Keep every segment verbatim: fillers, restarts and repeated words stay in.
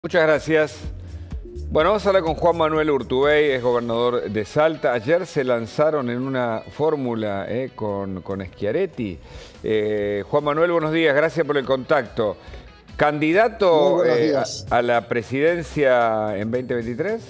Muchas gracias. Bueno, vamos a hablar con Juan Manuel Urtubey, es gobernador de Salta. Ayer se lanzaron en una fórmula eh, con, con Schiaretti. Eh, Juan Manuel, buenos días, gracias por el contacto. ¿Candidato eh, a, a la presidencia en veinte veintitrés?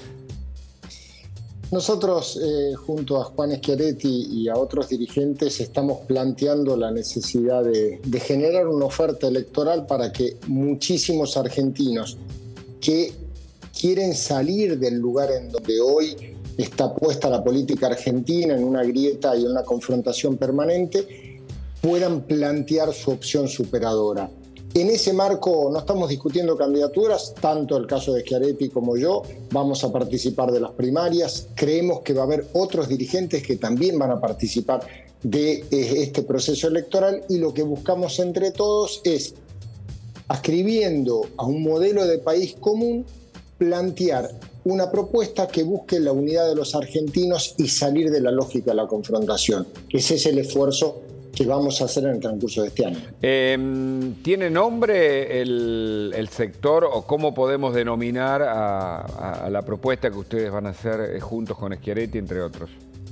Nosotros, eh, junto a Juan Schiaretti y a otros dirigentes, estamos planteando la necesidad de, de generar una oferta electoral para que muchísimos argentinos que quieren salir del lugar en donde hoy está puesta la política argentina, en una grieta y en una confrontación permanente, puedan plantear su opción superadora. En ese marco no estamos discutiendo candidaturas, tanto el caso de Schiaretti como yo, vamos a participar de las primarias, creemos que va a haber otros dirigentes que también van a participar de este proceso electoral y lo que buscamos entre todos es, adscribiendo a un modelo de país común, plantear una propuesta que busque la unidad de los argentinos y salir de la lógica de la confrontación. Ese es el esfuerzo que vamos a hacer en el transcurso de este año. Eh, ¿Tiene nombre el, el sector o cómo podemos denominar a, a, a la propuesta que ustedes van a hacer juntos con Schiaretti, entre otros?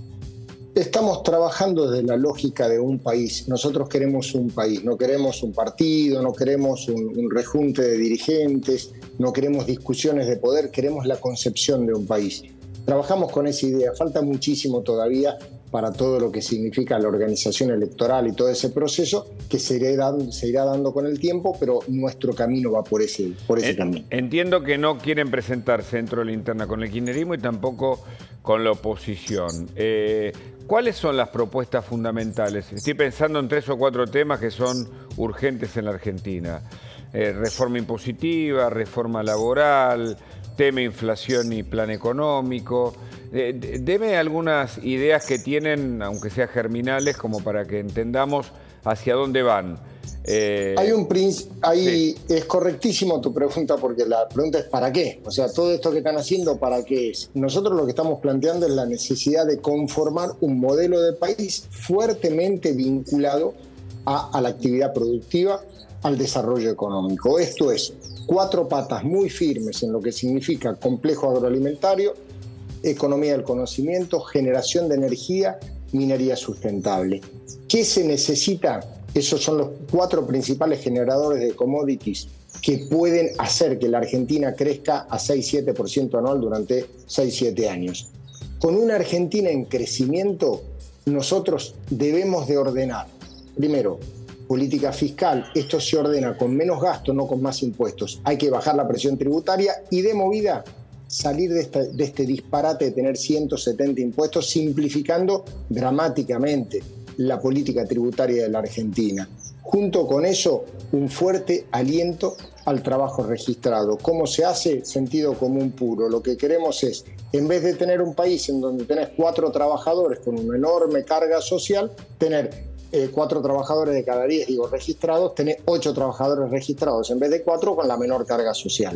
Estamos trabajando desde la lógica de un país. Nosotros queremos un país, no queremos un partido, no queremos un, un rejunte de dirigentes, no queremos discusiones de poder, queremos la concepción de un país. Trabajamos con esa idea, falta muchísimo todavía para todo lo que significa la organización electoral y todo ese proceso que se irá dando, se irá dando con el tiempo, pero nuestro camino va por ese, por ese camino. Entiendo que no quieren presentarse dentro de la interna con el kirchnerismo y tampoco con la oposición. Eh, ¿Cuáles son las propuestas fundamentales? Estoy pensando en tres o cuatro temas que son urgentes en la Argentina. Eh, reforma impositiva, reforma laboral, tema inflación y plan económico. Eh, deme algunas ideas que tienen, aunque sean germinales, como para que entendamos hacia dónde van. Eh, hay un hay, sí. Es correctísimo tu pregunta, porque la pregunta es ¿para qué? O sea, todo esto que están haciendo, ¿para qué es? Nosotros lo que estamos planteando es la necesidad de conformar un modelo de país fuertemente vinculado a, a la actividad productiva, al desarrollo económico. Esto es, cuatro patas muy firmes en lo que significa complejo agroalimentario, economía del conocimiento, generación de energía, minería sustentable. ¿Qué se necesita? Esos son los cuatro principales generadores de commodities que pueden hacer que la Argentina crezca a seis a siete por ciento anual durante seis a siete años. Con una Argentina en crecimiento, nosotros debemos de ordenar, primero, política fiscal. Esto se ordena con menos gasto, no con más impuestos. Hay que bajar la presión tributaria y de movida salir de este, de este disparate de tener ciento setenta impuestos, simplificando dramáticamente la política tributaria de la Argentina. Junto con eso, un fuerte aliento al trabajo registrado. ¿Cómo se hace? Sentido común puro. Lo que queremos es, en vez de tener un país en donde tenés cuatro trabajadores con una enorme carga social, tener eh, cuatro trabajadores de cada diez, digo, registrados, tener ocho trabajadores registrados en vez de cuatro con la menor carga social.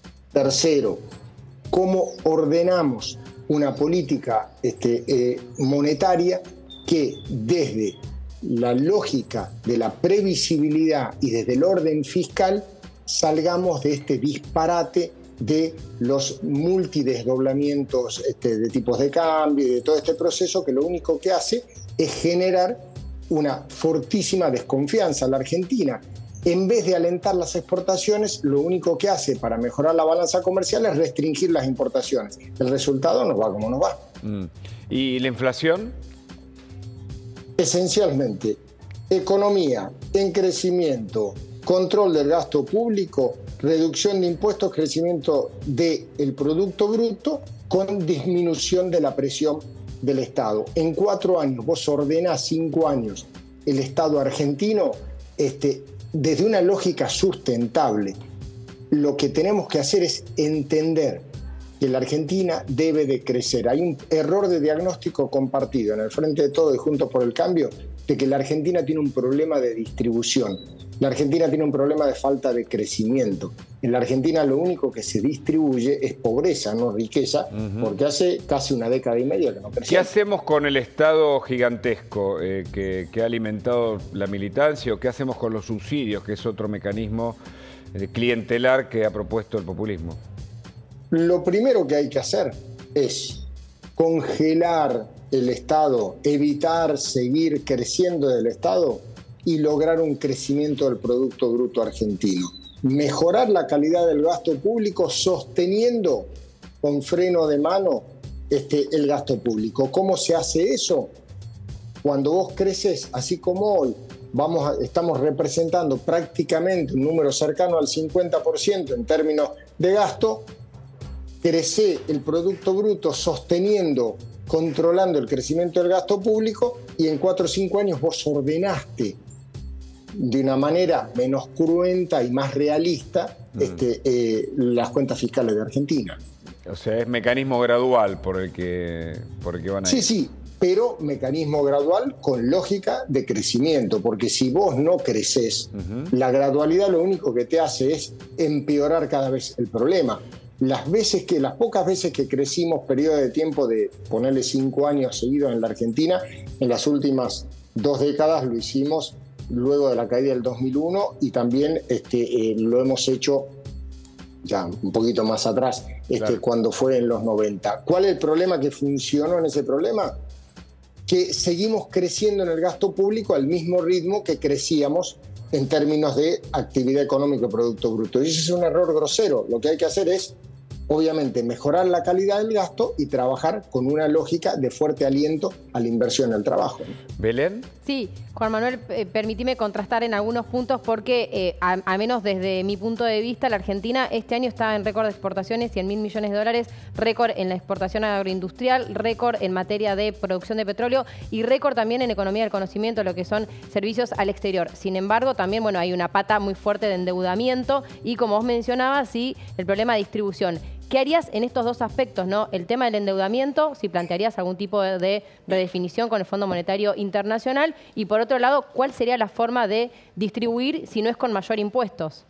Tercero, ¿cómo ordenamos una política este, eh, monetaria que desde la lógica de la previsibilidad y desde el orden fiscal salgamos de este disparate de los multidesdoblamientos este, de tipos de cambio y de todo este proceso que lo único que hace es generar una fortísima desconfianza en la Argentina? En vez de alentar las exportaciones, lo único que hace para mejorar la balanza comercial es restringir las importaciones. El resultado nos va como nos va. Mm. ¿Y la inflación? Esencialmente, economía en crecimiento, control del gasto público, reducción de impuestos, crecimiento del Producto Bruto con disminución de la presión del Estado. En cuatro años, vos ordenás cinco años el Estado argentino, este, desde una lógica sustentable. Lo que tenemos que hacer es entender que la Argentina debe de crecer. Hay un error de diagnóstico compartido en el Frente de Todos y Juntos por el Cambio de que la Argentina tiene un problema de distribución. La Argentina tiene un problema de falta de crecimiento. En la Argentina lo único que se distribuye es pobreza, no riqueza, uh-huh. porque hace casi una década y media que no crecemos. ¿Qué hacemos con el Estado gigantesco eh, que, que ha alimentado la militancia o qué hacemos con los subsidios, que es otro mecanismo clientelar que ha propuesto el populismo? Lo primero que hay que hacer es congelar el Estado, evitar seguir creciendo del Estado y lograr un crecimiento del Producto Bruto Argentino. Mejorar la calidad del gasto público sosteniendo con freno de mano este, el gasto público. ¿Cómo se hace eso? Cuando vos creces, así como hoy, vamos a, estamos representando prácticamente un número cercano al cincuenta por ciento en términos de gasto, crece el Producto Bruto sosteniendo, controlando el crecimiento del gasto público y en cuatro o cinco años vos ordenaste de una manera menos cruenta y más realista mm. este, eh, las cuentas fiscales de Argentina. O sea, es mecanismo gradual por el que, por el que van a sí, ir. Sí, sí, pero mecanismo gradual con lógica de crecimiento, porque si vos no creces, uh-huh. la gradualidad lo único que te hace es empeorar cada vez el problema. Las veces que, las pocas veces que crecimos periodo de tiempo de ponerle cinco años seguidos en la Argentina, en las últimas dos décadas lo hicimos luego de la caída del dos mil uno y también este, eh, lo hemos hecho ya un poquito más atrás, este, claro. cuando fue en los noventa. ¿Cuál es el problema que funcionó en ese problema? Que seguimos creciendo en el gasto público al mismo ritmo que crecíamos en términos de actividad económica y Producto Bruto. Y eso es un error grosero. Lo que hay que hacer es, obviamente, mejorar la calidad del gasto y trabajar con una lógica de fuerte aliento a la inversión en el trabajo. ¿Belén? Sí, Juan Manuel, eh, permitime contrastar en algunos puntos porque, eh, a, a menos desde mi punto de vista, la Argentina este año está en récord de exportaciones, cien mil millones de dólares, récord en la exportación agroindustrial, récord en materia de producción de petróleo y récord también en economía del conocimiento, lo que son servicios al exterior. Sin embargo, también bueno, hay una pata muy fuerte de endeudamiento y, como vos mencionabas, sí, el problema de distribución. ¿Qué harías en estos dos aspectos, ¿no? El tema del endeudamiento, si plantearías algún tipo de, de redefinición con el Fondo Monetario Internacional, y por otro lado, ¿cuál sería la forma de distribuir si no es con mayor impuestos?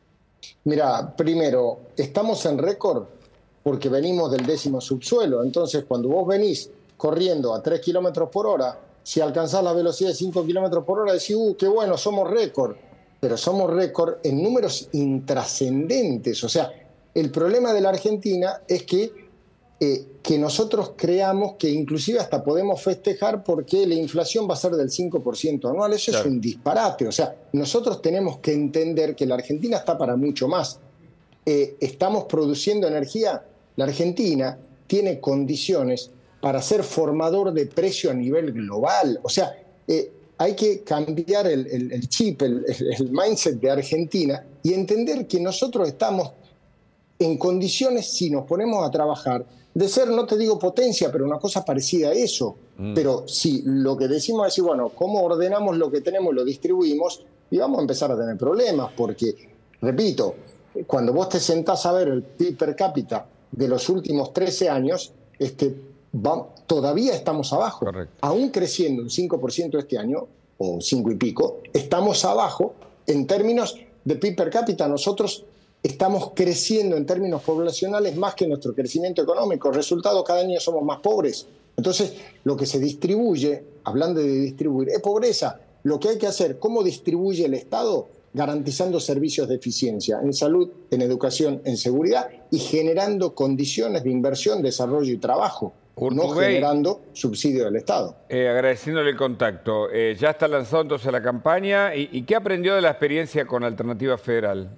Mira, primero, estamos en récord porque venimos del décimo subsuelo. Entonces, cuando vos venís corriendo a tres kilómetros por hora, si alcanzás la velocidad de cinco kilómetros por hora, decís, uh, qué bueno, somos récord. Pero somos récord en números intrascendentes, o sea, el problema de la Argentina es que, eh, que nosotros creamos que inclusive hasta podemos festejar porque la inflación va a ser del cinco por ciento anual. Eso claro. es un disparate. O sea, nosotros tenemos que entender que la Argentina está para mucho más. Eh, estamos produciendo energía. La Argentina tiene condiciones para ser formador de precio a nivel global. O sea, eh, hay que cambiar el, el, el chip, el, el mindset de Argentina y entender que nosotros estamos en condiciones, si nos ponemos a trabajar, de ser, no te digo potencia, pero una cosa parecida a eso. Mm. Pero si lo que decimos es decir, bueno, ¿cómo ordenamos lo que tenemos y lo distribuimos? Y vamos a empezar a tener problemas, porque, repito, cuando vos te sentás a ver el P I B per cápita de los últimos trece años, este, va, todavía estamos abajo. Correcto. Aún creciendo un cinco por ciento este año, o cinco y pico, estamos abajo en términos de P I B per cápita. Nosotros estamos creciendo en términos poblacionales más que nuestro crecimiento económico. Resultado, cada año somos más pobres. Entonces, lo que se distribuye, hablando de distribuir, es pobreza. Lo que hay que hacer, ¿cómo distribuye el Estado? Garantizando servicios de eficiencia en salud, en educación, en seguridad y generando condiciones de inversión, desarrollo y trabajo. Urtubey, no generando subsidio del Estado. Eh, agradeciéndole el contacto. Eh, ya está lanzado entonces la campaña. ¿Y, y qué aprendió de la experiencia con Alternativa Federal?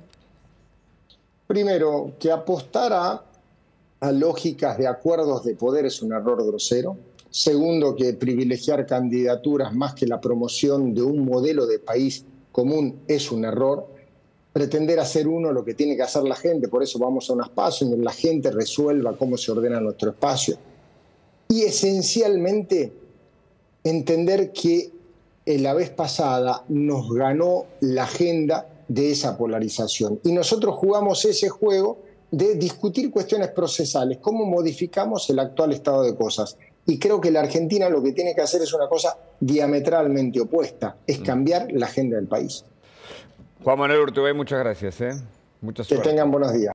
Primero, que apostar a, a lógicas de acuerdos de poder es un error grosero. Segundo, que privilegiar candidaturas más que la promoción de un modelo de país común es un error. Pretender hacer uno lo que tiene que hacer la gente, por eso vamos a un espacio donde la gente resuelva cómo se ordena nuestro espacio. Y esencialmente entender que la vez pasada nos ganó la agenda de esa polarización. Y nosotros jugamos ese juego de discutir cuestiones procesales, cómo modificamos el actual estado de cosas. Y creo que la Argentina lo que tiene que hacer es una cosa diametralmente opuesta, es cambiar la agenda del país. Juan Manuel Urtubey, muchas gracias. ¿eh? Mucha suerte. Que tengan buenos días.